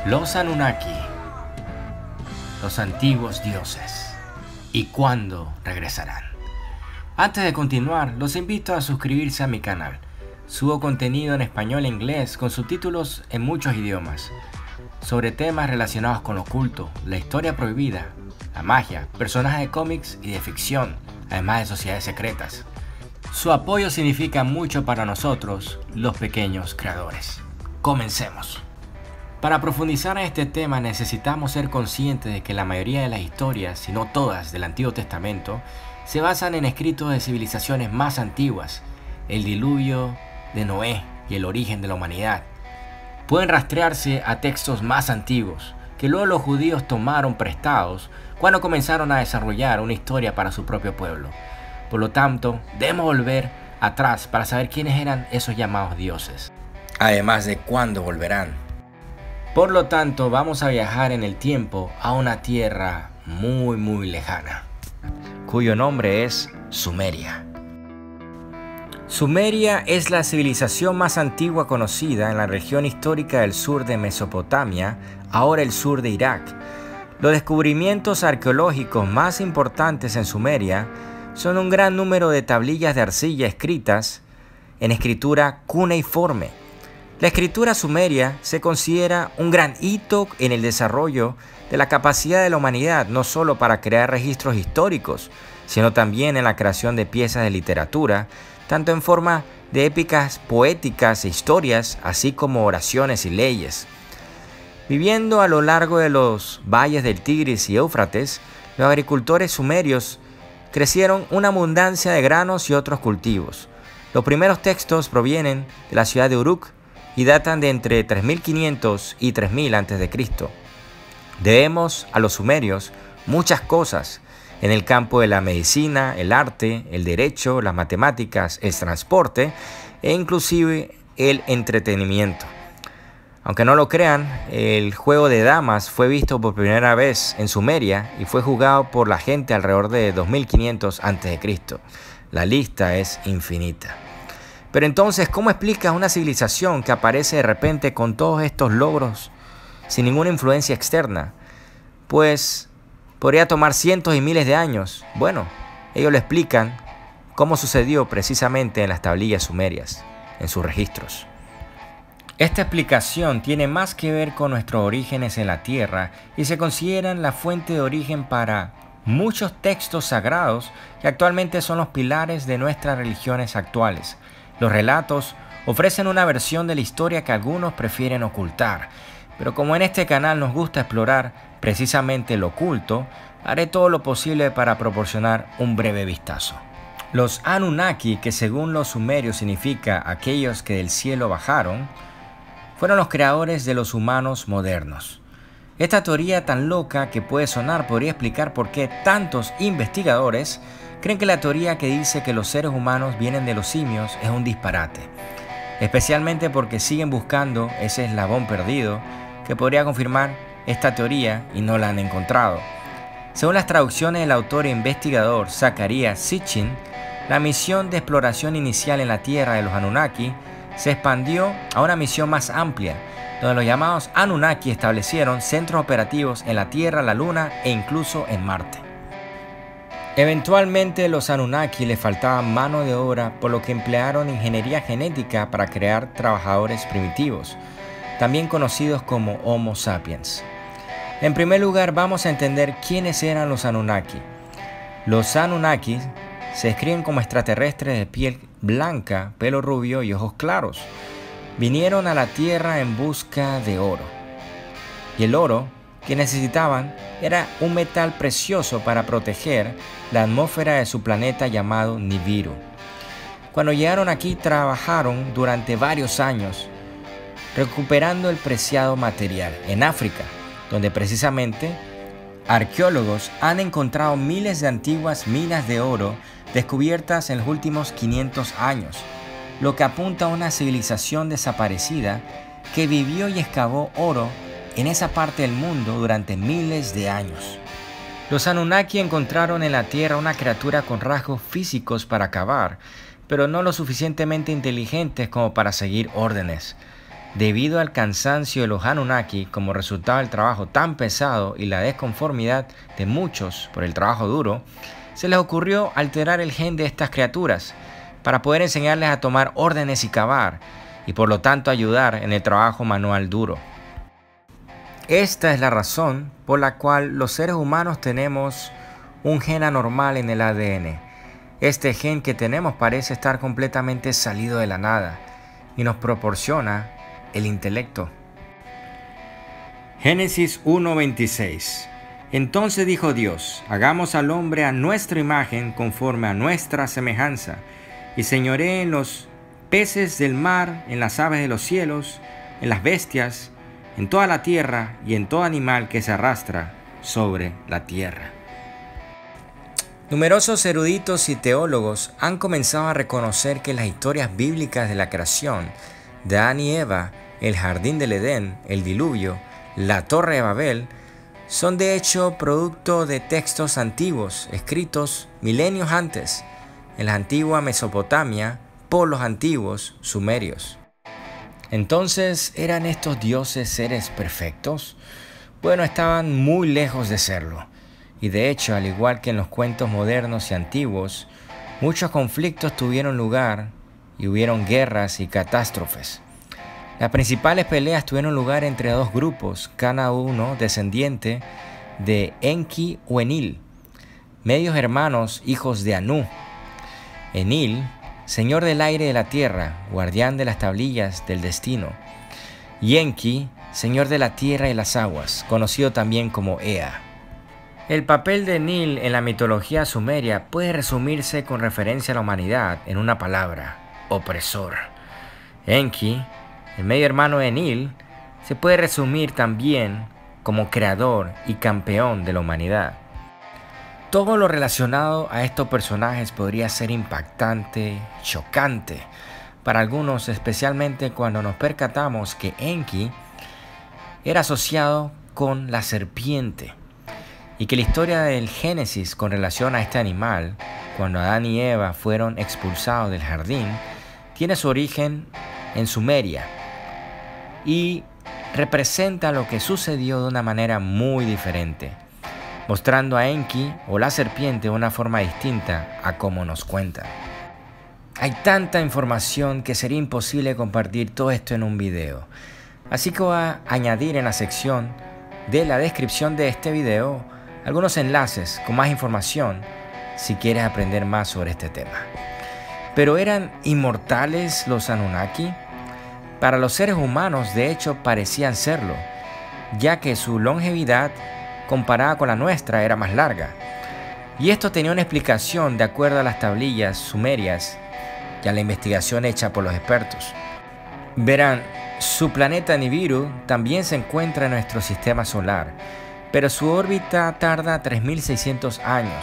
Los Anunnaki, los antiguos dioses, y cuándo regresarán. Antes de continuar, los invito a suscribirse a mi canal. Subo contenido en español e inglés con subtítulos en muchos idiomas, sobre temas relacionados con lo oculto, la historia prohibida, la magia, personajes de cómics y de ficción, además de sociedades secretas. Su apoyo significa mucho para nosotros, los pequeños creadores. Comencemos. Para profundizar en este tema necesitamos ser conscientes de que la mayoría de las historias, si no todas, del Antiguo Testamento, se basan en escritos de civilizaciones más antiguas, el diluvio de Noé y el origen de la humanidad. Pueden rastrearse a textos más antiguos, que luego los judíos tomaron prestados cuando comenzaron a desarrollar una historia para su propio pueblo. Por lo tanto, debemos volver atrás para saber quiénes eran esos llamados dioses, además de cuándo volverán. Por lo tanto, vamos a viajar en el tiempo a una tierra muy lejana, cuyo nombre es Sumeria. Sumeria es la civilización más antigua conocida en la región histórica del sur de Mesopotamia, ahora el sur de Irak. Los descubrimientos arqueológicos más importantes en Sumeria son un gran número de tablillas de arcilla escritas en escritura cuneiforme. La escritura sumeria se considera un gran hito en el desarrollo de la capacidad de la humanidad, no solo para crear registros históricos, sino también en la creación de piezas de literatura, tanto en forma de épicas poéticas e historias, así como oraciones y leyes. Viviendo a lo largo de los valles del Tigris y Éufrates, los agricultores sumerios crecieron una abundancia de granos y otros cultivos. Los primeros textos provienen de la ciudad de Uruk y datan de entre 3500 y 3000 a.C. Debemos a los sumerios muchas cosas en el campo de la medicina, el arte, el derecho, las matemáticas, el transporte e inclusive el entretenimiento. Aunque no lo crean, el juego de damas fue visto por primera vez en Sumeria y fue jugado por la gente alrededor de 2500 a.C. La lista es infinita. Pero entonces, ¿cómo explicas una civilización que aparece de repente con todos estos logros sin ninguna influencia externa? Pues podría tomar cientos y miles de años. Bueno, ellos lo explican cómo sucedió precisamente en las tablillas sumerias, en sus registros. Esta explicación tiene más que ver con nuestros orígenes en la tierra y se consideran la fuente de origen para muchos textos sagrados que actualmente son los pilares de nuestras religiones actuales. Los relatos ofrecen una versión de la historia que algunos prefieren ocultar, pero como en este canal nos gusta explorar precisamente lo oculto, haré todo lo posible para proporcionar un breve vistazo. Los Anunnaki, que según los sumerios significa aquellos que del cielo bajaron, fueron los creadores de los humanos modernos. Esta teoría tan loca que puede sonar podría explicar por qué tantos investigadores creen que la teoría que dice que los seres humanos vienen de los simios es un disparate, especialmente porque siguen buscando ese eslabón perdido que podría confirmar esta teoría y no la han encontrado. Según las traducciones del autor e investigador Zecharia Sitchin, la misión de exploración inicial en la Tierra de los Anunnaki se expandió a una misión más amplia, donde los llamados Anunnaki establecieron centros operativos en la Tierra, la Luna e incluso en Marte. Eventualmente los Anunnaki les faltaba mano de obra, por lo que emplearon ingeniería genética para crear trabajadores primitivos, también conocidos como Homo sapiens. En primer lugar, vamos a entender quiénes eran los Anunnaki. Los Anunnaki se describen como extraterrestres de piel blanca, pelo rubio y ojos claros. Vinieron a la Tierra en busca de oro. Y el oro que necesitaban era un metal precioso para proteger la atmósfera de su planeta llamado Nibiru. Cuando llegaron aquí trabajaron durante varios años recuperando el preciado material en África, donde precisamente arqueólogos han encontrado miles de antiguas minas de oro descubiertas en los últimos 500 años, lo que apunta a una civilización desaparecida que vivió y excavó oro en esa parte del mundo durante miles de años. Los Anunnaki encontraron en la Tierra una criatura con rasgos físicos para cavar, pero no lo suficientemente inteligentes como para seguir órdenes. Debido al cansancio de los Anunnaki como resultado del trabajo tan pesado y la desconformidad de muchos por el trabajo duro, se les ocurrió alterar el gen de estas criaturas para poder enseñarles a tomar órdenes y cavar, y por lo tanto ayudar en el trabajo manual duro. Esta es la razón por la cual los seres humanos tenemos un gen anormal en el ADN. Este gen que tenemos parece estar completamente salido de la nada y nos proporciona el intelecto. Génesis 1:26. Entonces dijo Dios: hagamos al hombre a nuestra imagen conforme a nuestra semejanza, y señoree en los peces del mar, en las aves de los cielos, en las bestias, en toda la tierra y en todo animal que se arrastra sobre la tierra. Numerosos eruditos y teólogos han comenzado a reconocer que las historias bíblicas de la creación, de Adán y Eva, el jardín del Edén, el diluvio, la torre de Babel, son de hecho producto de textos antiguos escritos milenios antes, en la antigua Mesopotamia, por los antiguos sumerios. Entonces, ¿eran estos dioses seres perfectos? Bueno, estaban muy lejos de serlo. Y de hecho, al igual que en los cuentos modernos y antiguos, muchos conflictos tuvieron lugar y hubieron guerras y catástrofes. Las principales peleas tuvieron lugar entre dos grupos, cada uno descendiente de Enki o Enil, medios hermanos hijos de Anu. Enil, señor del aire y de la tierra, guardián de las tablillas del destino. Y Enki, señor de la tierra y las aguas, conocido también como Ea. El papel de Enil en la mitología sumeria puede resumirse con referencia a la humanidad en una palabra: opresor. Enki, el medio hermano de Enil, se puede resumir también como creador y campeón de la humanidad. Todo lo relacionado a estos personajes podría ser impactante, chocante para algunos, especialmente cuando nos percatamos que Enki era asociado con la serpiente y que la historia del Génesis con relación a este animal, cuando Adán y Eva fueron expulsados del jardín, tiene su origen en Sumeria y representa lo que sucedió de una manera muy diferente, mostrando a Enki o la serpiente de una forma distinta a como nos cuentan. Hay tanta información que sería imposible compartir todo esto en un video, así que voy a añadir en la sección de la descripción de este video algunos enlaces con más información si quieres aprender más sobre este tema. ¿Pero eran inmortales los Anunnaki? Para los seres humanos, de hecho, parecían serlo, ya que su longevidad comparada con la nuestra era más larga. Y esto tenía una explicación de acuerdo a las tablillas sumerias y a la investigación hecha por los expertos. Verán, su planeta Nibiru también se encuentra en nuestro sistema solar, pero su órbita tarda 3.600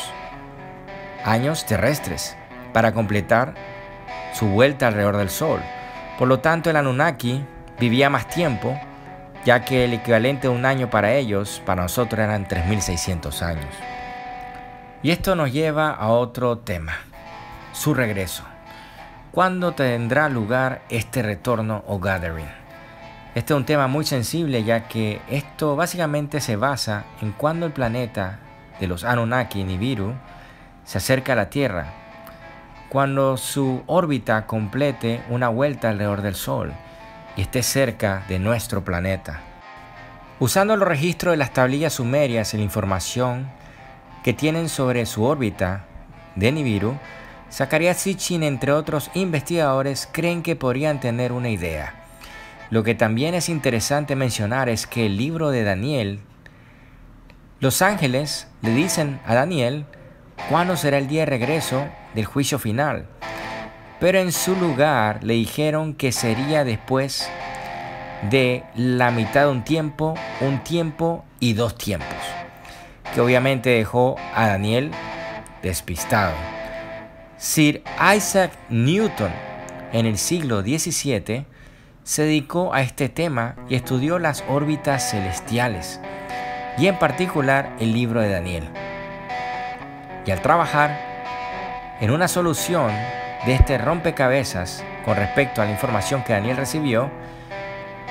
años terrestres para completar su vuelta alrededor del Sol. Por lo tanto, el Anunnaki vivía más tiempo, ya que el equivalente a un año para ellos, para nosotros eran 3.600 años. Y esto nos lleva a otro tema, su regreso. ¿Cuándo tendrá lugar este retorno o gathering? Este es un tema muy sensible, ya que esto básicamente se basa en cuando el planeta de los Anunnaki, Nibiru, se acerca a la Tierra, cuando su órbita complete una vuelta alrededor del Sol y esté cerca de nuestro planeta. Usando los registros de las tablillas sumerias y la información que tienen sobre su órbita de Nibiru, Zecharia Sitchin, entre otros investigadores, creen que podrían tener una idea. Lo que también es interesante mencionar es que el libro de Daniel, los ángeles le dicen a Daniel cuándo será el día de regreso del juicio final, pero en su lugar le dijeron que sería después de la mitad de un tiempo y 2 tiempos, que obviamente dejó a Daniel despistado. Sir Isaac Newton, en el siglo XVII, se dedicó a este tema y estudió las órbitas celestiales, y en particular el libro de Daniel. Y al trabajar en una solución de este rompecabezas con respecto a la información que Daniel recibió,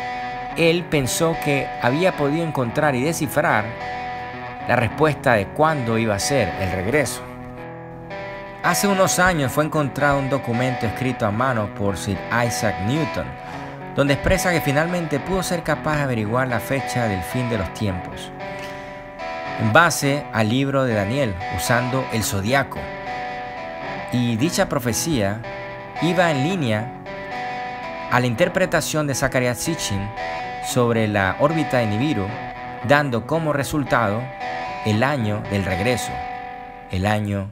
él pensó que había podido encontrar y descifrar la respuesta de cuándo iba a ser el regreso. Hace unos años fue encontrado un documento escrito a mano por Sir Isaac Newton, donde expresa que finalmente pudo ser capaz de averiguar la fecha del fin de los tiempos, en base al libro de Daniel, usando el zodiaco. Y dicha profecía iba en línea a la interpretación de Zecharia Sitchin sobre la órbita de Nibiru, dando como resultado el año del regreso, el año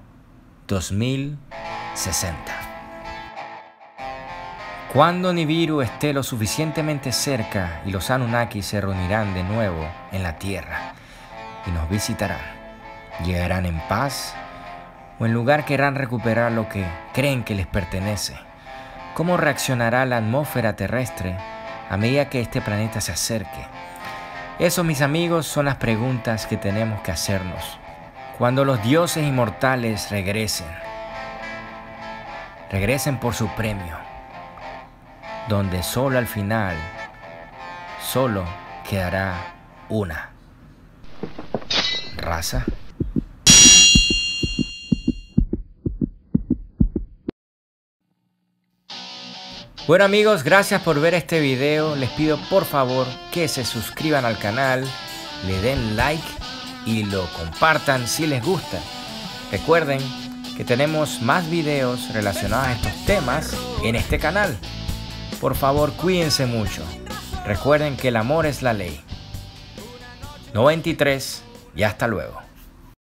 2060. Cuando Nibiru esté lo suficientemente cerca y los Anunnaki se reunirán de nuevo en la Tierra y nos visitarán, ¿llegarán en paz o en lugar querrán recuperar lo que creen que les pertenece? ¿Cómo reaccionará la atmósfera terrestre a medida que este planeta se acerque? Eso, mis amigos, son las preguntas que tenemos que hacernos. Cuando los dioses inmortales regresen por su premio, donde solo al final, solo quedará una raza. Bueno amigos, gracias por ver este video. Les pido por favor que se suscriban al canal, le den like y lo compartan si les gusta. Recuerden que tenemos más videos relacionados a estos temas en este canal. Por favor, cuídense mucho. Recuerden que el amor es la ley. 93 y hasta luego.